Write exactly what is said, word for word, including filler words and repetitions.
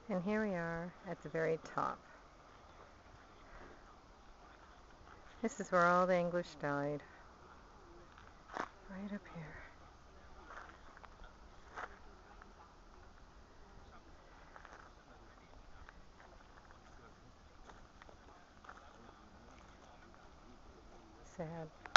And here we are at the very top. This is where all the English died. Right up here. Sad.